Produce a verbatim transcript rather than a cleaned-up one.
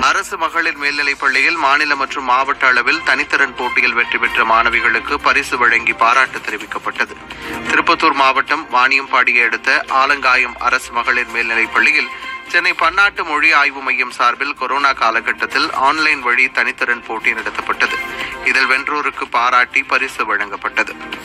அரசு மகளிர் மேல்நிலைப் பள்ளியில் மாநில மற்றும் மாவட்ட அளவில் தனித்திறன் போட்டியில் வெற்றி பெற்ற மாணவிகளுக்கு பரிசு வழங்கி பாராட்டு தெரிவிக்கப்பட்டது. திருப்பத்தூர் மாவட்டம் வாணியம்பாடியை அடுத்த ஆலங்காயம் அரசு மகளிர் மேல்நிலைப் பள்ளியில் சென்னை பன்னாட்டு மொழி ஆய்வு மையம் சார்பில் கொரோனா காலகட்டத்தில் ஆன்லைன் வழி தனித்திறன் போட்டி நடத்தப்பட்டது. இதில் வென்றோருக்கு பாராட்டி பரிசு வழங்கப்பட்டது.